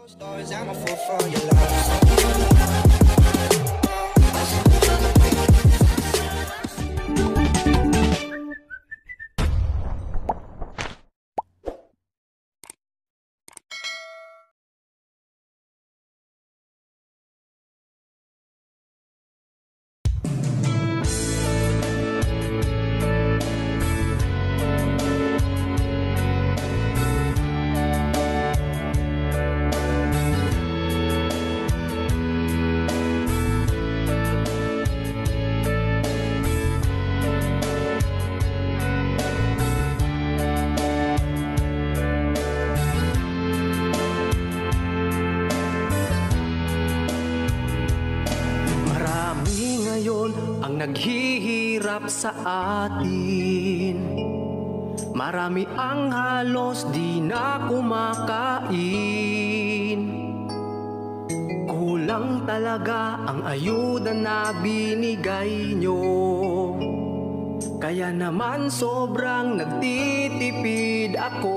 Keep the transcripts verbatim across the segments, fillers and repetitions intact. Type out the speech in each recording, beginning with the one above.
Ang naghihirap sa atin, marami ang halos di na kumakain. Kulang talaga ang ayuda na binigay nyo, kaya naman sobrang nagtitipid ako.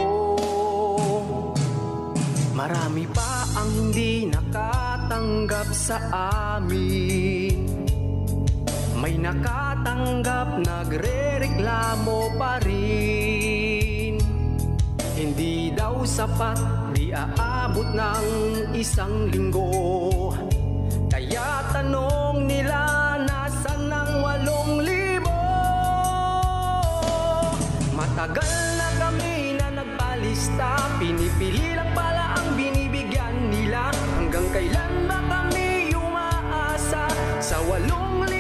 Marami pa ang hindi nakatanggap sa amin, may nakatanggap, nagre-reklamo pa rin. Hindi daw sapat, di aabot ng isang linggo, kaya tanong nila, nasan ang walong libo? Matagal na kami na nagpalista, pinipili lang pala ang binibigyan nila. Hanggang kailan ba kami umaasa sa walong libo?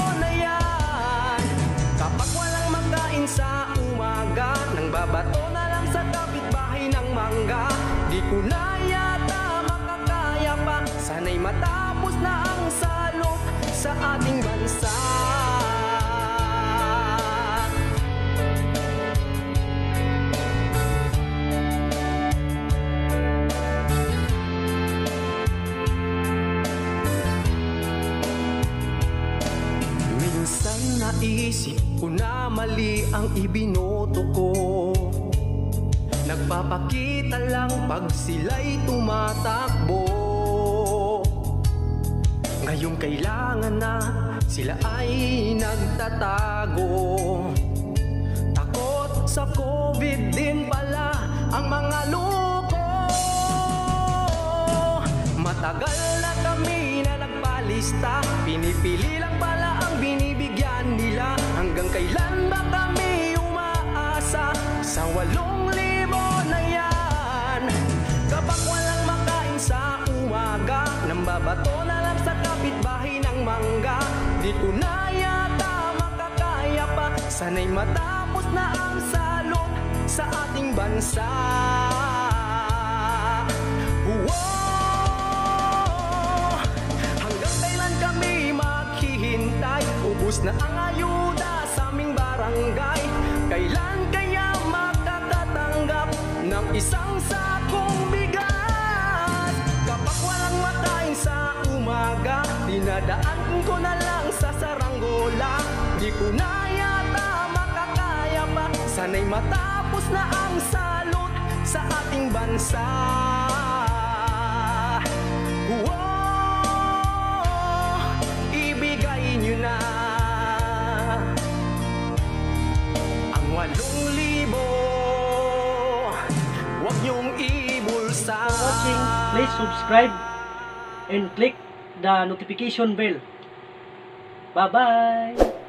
Sa umaga, nang babato na lang sa kapitbahay ng mangga. Di ko na yata makakaya pa, sana'y matapos na ang salot sa ating bansa. Minsan naisip ko na mali ang ibinoto ko, nagpapakita lang pag sila'y tumatakbo. Ngayong kailangan na, sila ay nagtatago. Takot sa COVID din pala ang mga loko. Matagal na kami na nagpalista, pinipili lang pala ang binibigyan nila. Hanggang kailan ba kami umaasa sa walong libo na yan? Kapag walang makain sa umaga, nang babato na lang sa kapitbahay ng mangga. Di ko na yata makakaya pa, sana'y matapos na ang salot sa ating bansa. Ubus na ang ayuda sa aming barangay, kailan kaya makakatanggap ng isang sakong bigas? Kapag walang makain sa umaga, dinadaan ko na lang sa saranggola. Di ko na yata makakaya pa, sana'y matapos na ang salot sa ating bansa. Walong libo, wag niyong ibulsa. For watching, please subscribe and click the notification bell. Bye-bye!